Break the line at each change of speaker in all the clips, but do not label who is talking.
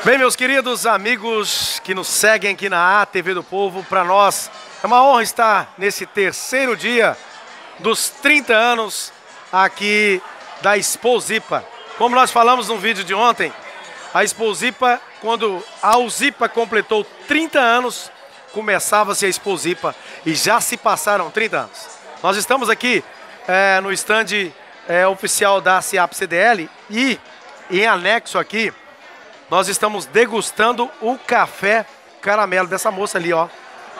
Bem, meus queridos amigos que nos seguem aqui na ATV do Povo, para nós é uma honra estar nesse terceiro dia dos 30 anos aqui da Exposipa. Como nós falamos no vídeo de ontem, a Exposipa, quando a Uzipa completou 30 anos, começava-se a Exposipa e já se passaram 30 anos. Nós estamos aqui no stand oficial da SEAP CDL e em anexo aqui, nós estamos degustando o café caramelo dessa moça ali, ó.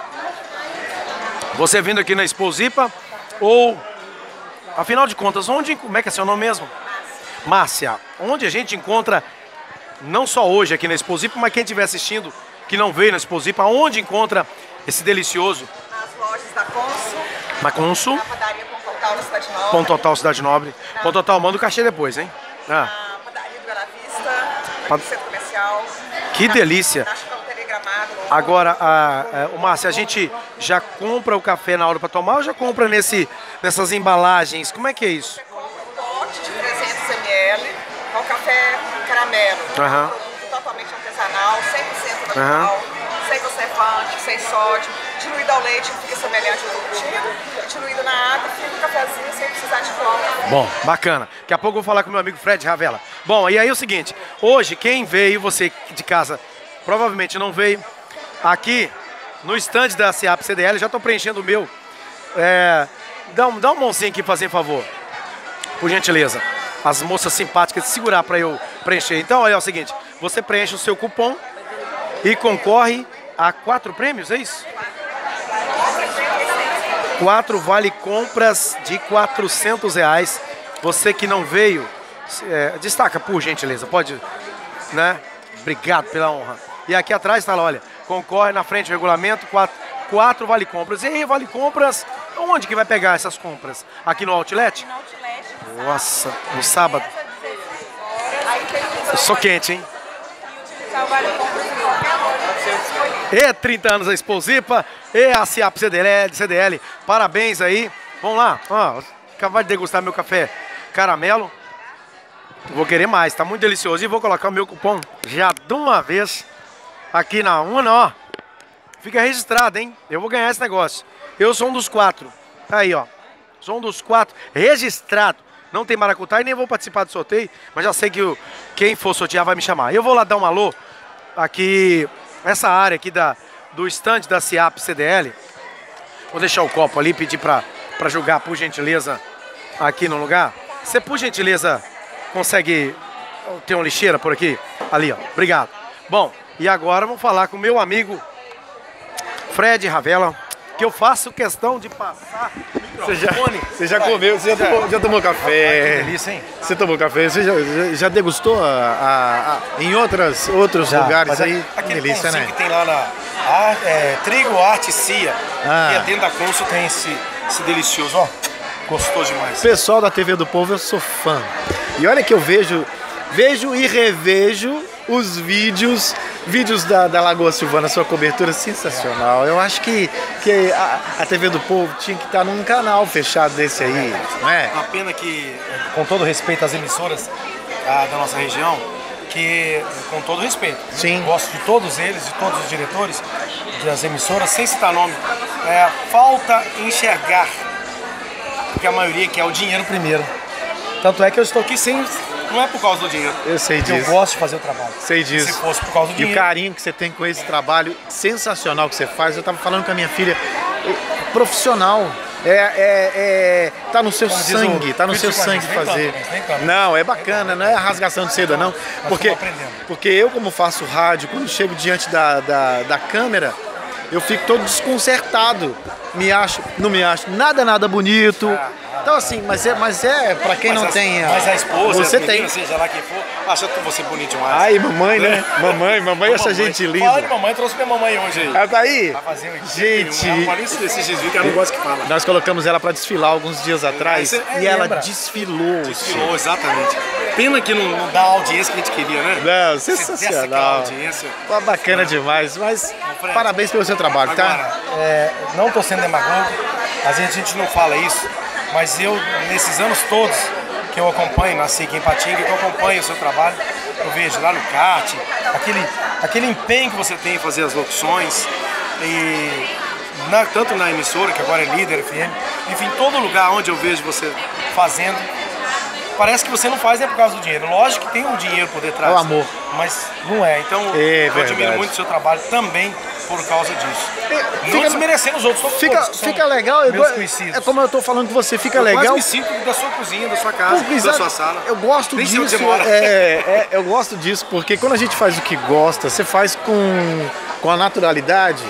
Você vindo aqui na Exposipa, ou, afinal de contas, como é que é seu nome mesmo? Márcia. Onde a gente encontra, não só hoje aqui na Exposipa, mas quem estiver assistindo, que não veio na Exposipa, onde encontra esse delicioso?
Nas lojas da Consul.
Na Consul?
Na padaria Ponto Total da Cidade Nobre.
Ponto Total Cidade Nobre. Ponto Total, manda o cachê depois, hein?
Na padaria do Bela Vista, no centro comercial.
Que delícia!
Na Chocolateria Gramado.
Agora, Márcia, a gente já compra o café na hora para tomar ou já compra nessas embalagens? Como é que é isso?
Você compra um pote de 300 ml com café caramelo.
Aham.
Um produto totalmente artesanal, 100% natural, sem conservante, sem sódio, diluído ao leite, fica semelhante ao curtido, diluído na água, fica um cafezinho sem precisar de cola.
Bom, bacana. Daqui a pouco eu vou falar com meu amigo Fred Ravella. Bom, e aí é o seguinte, hoje quem veio, você de casa provavelmente não veio, aqui no stand da SEAP CDL, já estou preenchendo o meu. Dá um mãozinho aqui, fazer favor, por gentileza. As moças simpáticas, segurar para eu preencher. Então, olha, é o seguinte, você preenche o seu cupom e concorre a 4 prêmios, é isso? 4 vale compras de R$400. Você que não veio, destaca por gentileza, pode, né? Obrigado pela honra. E aqui atrás está lá, olha, concorre na frente do regulamento, 4 vale compras. E aí, vale compras, onde que vai pegar essas compras? Aqui no Outlet?
No Outlet.
Nossa, no sábado. Eu sou quente, hein? E 30 anos da Exposipa, e a SEAP CDL, parabéns aí. Vamos lá, ó, acabar de degustar meu café caramelo. Vou querer mais, tá muito delicioso. E vou colocar o meu cupom já de uma vez aqui na UNA, ó. Fica registrado, hein? Eu vou ganhar esse negócio. Eu sou um dos 4. Aí, ó. Sou um dos 4 registrado. Não tem maracutaia e nem vou participar do sorteio, mas já sei que quem for sortear vai me chamar. Eu vou lá dar um alô aqui, essa área aqui do stand da SEAP CDL. Vou deixar o copo ali, pedir para jogar, por gentileza, aqui no lugar. Você, por gentileza, consegue ter uma lixeira por aqui? Ali, ó. Obrigado. Bom, e agora vamos falar com o meu amigo Fred Ravella, que eu faço questão de passar o microfone.
Você já comeu, você já tomou café.
Que delícia, hein?
Você tomou café, você já degustou em outros lugares aí?
Aquele
Delícia, né?
que tem lá na Trigo Arte Cia, que é dentro da Consul, tem esse delicioso, ó. Gostoso demais.
Pessoal da TV do Povo, eu sou fã. E olha que eu vejo e revejo os vídeos da Lagoa Silvana, sua cobertura sensacional. Eu acho que a TV do Povo tinha que estar num canal fechado desse aí, não é?
Uma pena que, com todo respeito às emissoras da nossa região, que, com todo respeito,
sim,
gosto de todos eles, de todos os diretores das emissoras, sem citar nome, falta enxergar, porque a maioria quer o dinheiro primeiro. Tanto é que eu estou aqui sem... Não é por causa do dinheiro.
Eu sei disso.
Eu gosto de fazer o trabalho.
Sei disso.
Se fosse por causa do dinheiro...
E o carinho que você tem com esse trabalho sensacional que você faz. Eu tava falando com a minha filha, profissional. Tá no seu sangue, tá no seu sangue fazer. Não, é bacana, não é rasgação de seda, não. Porque eu, como faço rádio, quando chego diante da câmera, eu fico todo desconcertado. Não me acho nada bonito. Então assim, mas é pra quem não tem...
Mas a esposa,
você
menina,
tem.
seja lá quem for, acha você bonito demais.
Ai, mamãe, né? Mamãe, essa gente linda.
Fala de mamãe, trouxe minha mamãe hoje aí.
Ela tá aí?
Vai fazer um
gente,
esses desvios que ela não gosta que fala.
Nós colocamos ela pra desfilar alguns dias atrás e ela desfilou.
Desfilou, exatamente. Pena que não dá a audiência que a gente queria, né?
Não, sensacional.
Audiência.
Tá bacana demais, mas parabéns pelo seu trabalho, tá?
Agora, não tô sendo demagogo, às vezes a gente não fala isso, mas eu, nesses anos todos que eu acompanho, nasci aqui em Patinga, que eu acompanho o seu trabalho, eu vejo lá no kart, aquele empenho que você tem em fazer as locuções, e tanto na emissora, que agora é Líder FM, enfim, todo lugar onde eu vejo você fazendo, parece que você não faz por causa do dinheiro. Lógico que tem um dinheiro por detrás.
É o amor.
Mas não é. Então eu admiro muito o seu trabalho também por causa disso. Não desmerecendo os outros.
Fica legal. É como eu tô falando com você, fica legal.
Eu quase me sinto da sua cozinha, da sua casa, da sua sala.
Eu gosto disso. Eu gosto disso porque quando a gente faz o que gosta, você faz com a naturalidade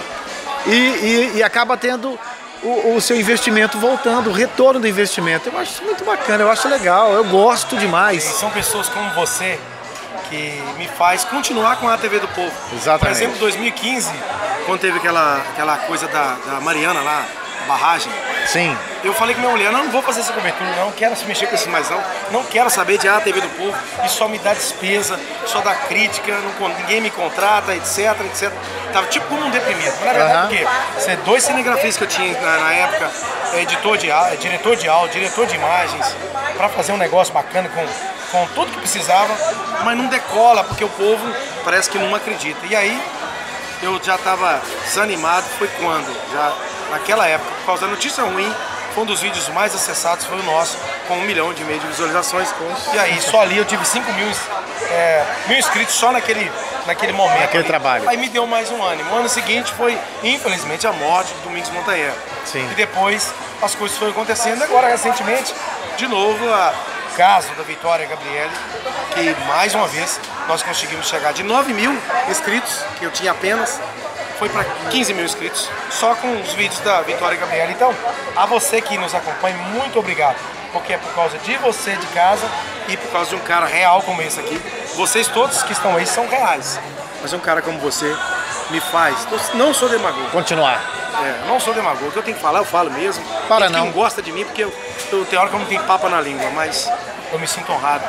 e acaba tendo o seu investimento voltando, o retorno do investimento. Eu acho isso muito bacana, eu acho legal, eu gosto demais.
E são pessoas como você que me faz continuar com a TV do Povo.
Exatamente.
Por exemplo, em 2015, quando teve aquela coisa da Mariana lá, barragem.
Sim.
Eu falei com minha mulher, não vou fazer essa cobertura, não quero se mexer com isso mais não quero saber de TV do Povo, isso só me dá despesa, só dá crítica, ninguém me contrata, etc. Tava tipo como um deprimido. Mas na verdade, porque você 2 cinegrafistas que eu tinha na época, diretor de áudio, diretor de imagens, para fazer um negócio bacana com tudo que precisava, mas não decola, porque o povo parece que não acredita. E aí, eu já estava desanimado, foi quando? Já naquela época, por causa da notícia ruim, foi um dos vídeos mais acessados, foi o nosso, com 1,5 milhão de visualizações. E aí, só ali eu tive 5 mil inscritos só naquele momento.
Naquele trabalho.
Aí me deu mais um ânimo. O ano seguinte foi, infelizmente, a morte do Domingos Montanher.
Sim.
E depois as coisas foram acontecendo. Agora, recentemente, de novo, o caso da Vitória Gabriele, que mais uma vez nós conseguimos chegar de 9 mil inscritos, que eu tinha apenas, foi para 15 mil inscritos, só com os vídeos da Vitória Gabriele. Então, a você que nos acompanha, muito obrigado, porque é por causa de você de casa e por causa de um cara real como esse aqui. Vocês todos que estão aí são reais, mas um cara como você me faz, não sou demagogo.
Continuar.
Não sou demagogo, o que eu tenho que falar, eu falo mesmo.
Para
e
não.
quem gosta de mim, porque eu tem hora que eu não tenho papa na língua, mas eu me sinto honrado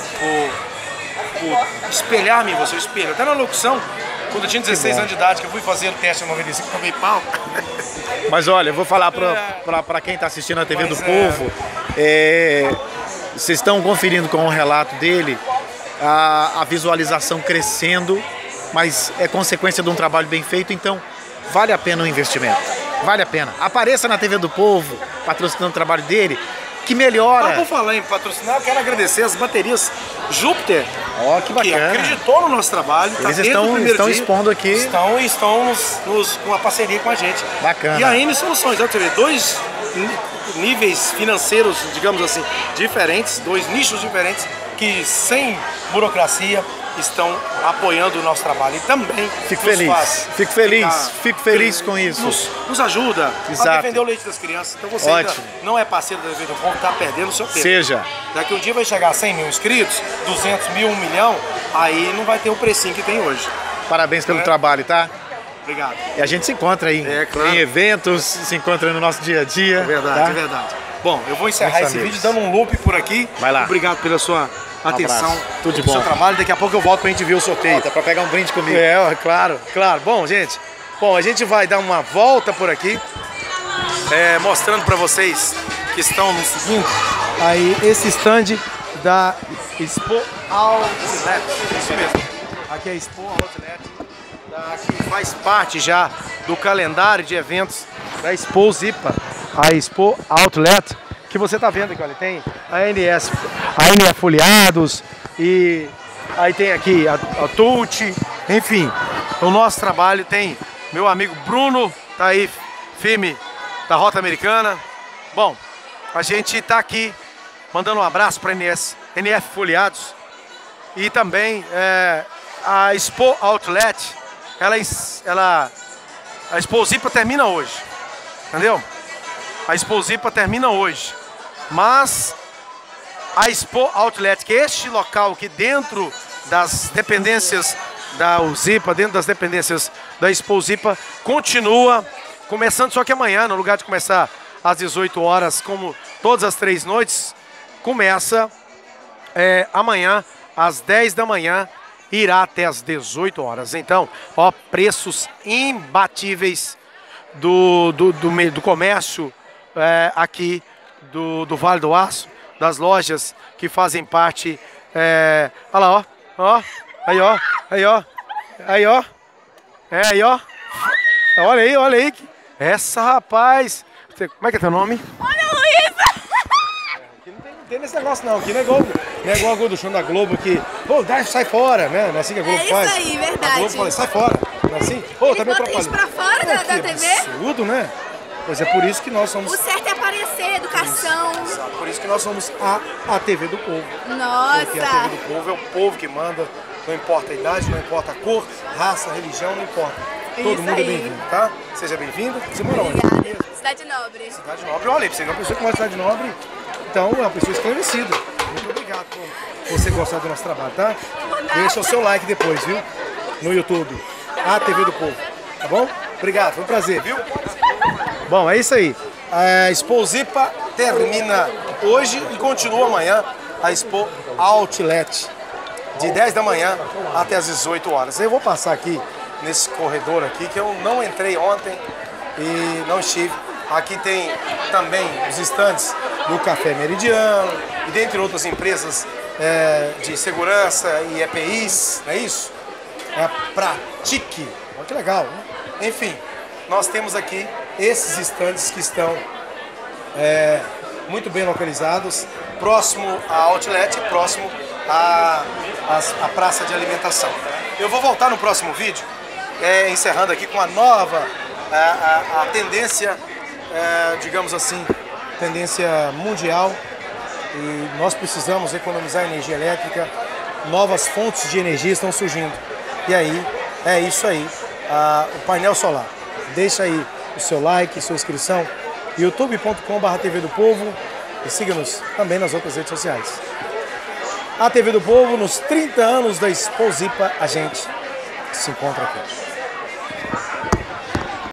por espelhar-me em você, eu espelho. Até na locução, quando eu tinha 16 anos de idade, que eu fui fazer o teste em 95, tomei pau.
Mas olha, eu vou falar para quem está assistindo a TV do Povo, vocês estão conferindo com o relato dele a visualização crescendo, mas é consequência de um trabalho bem feito, então vale a pena o investimento, vale a pena. Apareça na TV do Povo, patrocinando o trabalho dele, que melhora.
Por falar em patrocinar, eu quero agradecer as baterias Júpiter,
que bacana,
que acreditou no nosso trabalho.
Eles estão expondo aqui.
Estão com uma parceria com a gente.
Bacana.
E a N Soluções, você vê, 2 níveis financeiros, digamos assim, diferentes, 2 nichos diferentes, que sem burocracia estão apoiando o nosso trabalho e também
fico feliz com isso.
Nos ajuda a defender o leite das crianças. Então você ainda não é parceiro da TV do Povo, está perdendo o seu tempo.
Seja.
Daqui um dia vai chegar a 100 mil inscritos, 200 mil, 1 milhão, aí não vai ter o precinho que tem hoje.
Parabéns pelo trabalho, tá?
Obrigado.
E a gente se encontra aí em eventos, se encontra no nosso dia a dia.
É verdade,
tá?
é verdade. Bom, eu vou encerrar esse vídeo dando um loop por aqui.
Vai lá.
Obrigado pela sua atenção,
tudo de bom.
Seu trabalho. Daqui a pouco eu volto pra gente ver o sorteio.
Volta pra pegar um brinde comigo.
Claro. Bom, gente, a gente vai dar uma volta por aqui, mostrando pra vocês que estão nos seguindo aí esse stand da Expo Outlet. Isso mesmo. Aqui é a Expo Outlet, que faz parte já do calendário de eventos da Expo Zipa, a Expo Outlet, que você tá vendo aqui, olha, tem a NF Folhados, e aí tem aqui a Tucci, enfim, o nosso trabalho tem meu amigo Bruno, tá aí firme da Rota Americana. Bom, a gente tá aqui mandando um abraço para NF Folhados e também a Expo Outlet, a Expo Zipa termina hoje, entendeu? A Expo Zipa termina hoje. Mas a Expo Outlet, que é este local que dentro das dependências da Zipa, dentro das dependências da Expo Zipa, continua, começando só que amanhã, no lugar de começar às 18 horas, como todas as 3 noites, começa amanhã às 10 da manhã, irá até às 18 horas. Então, preços imbatíveis do comércio aqui do Vale do Aço, das lojas que fazem parte. Olha lá, Ó, aí, ó. Aí, ó. Aí, ó. É, aí, ó. Olha aí, olha aí. Essa, rapaz. Como é que é teu nome?
Olha, Luísa!
Aqui não tem nesse negócio não. Aqui não é igual o do show da Globo que... Pô, sai fora, né? Não é assim que a Globo faz?
É isso aí, verdade.
A Globo fala, sai fora. Não é assim? Pô, tá me
Bota isso pra fora da TV?
Absurdo, né? Pois é por isso que nós somos...
O certo é aparecer, educação.
Exato, por isso que nós somos a TV do povo.
Nossa!
Porque a TV do povo é o povo que manda, não importa a idade, não importa a cor, raça, religião, não importa. Todo
Isso
mundo
aí.
é bem-vindo, tá? Seja bem-vindo. Você mora onde?
Obrigada. Cidade Nobre.
Cidade Nobre. Olha aí, você é uma pessoa que mora na Cidade Nobre, então é uma pessoa esclarecida. Muito obrigado por você gostar do nosso trabalho, tá? Deixa o seu like depois, viu? No YouTube. A TV do Povo. Tá bom? Obrigado, foi um prazer, viu? Bom, é isso aí. A Expo Zipa termina hoje e continua amanhã a Expo Outlet, de 10 da manhã até as 18 horas. Eu vou passar aqui nesse corredor aqui, que eu não entrei ontem e não estive. Aqui tem também os estandes do Café Meridiano e dentre outras empresas de segurança e EPIs, não é isso? É a Pratique. Olha que legal, né? Enfim, nós temos aqui esses estandes que estão muito bem localizados, próximo à Outlet e próximo à praça de alimentação. Eu vou voltar no próximo vídeo, encerrando aqui com a nova a tendência, digamos assim, tendência mundial, e nós precisamos economizar energia elétrica, novas fontes de energia estão surgindo. E aí, é isso aí, o painel solar. Deixa aí o seu like, sua inscrição, youtube.com/TV do Povo, e siga-nos também nas outras redes sociais. A TV do Povo, nos 30 anos da Expo Zipa, a gente se encontra aqui.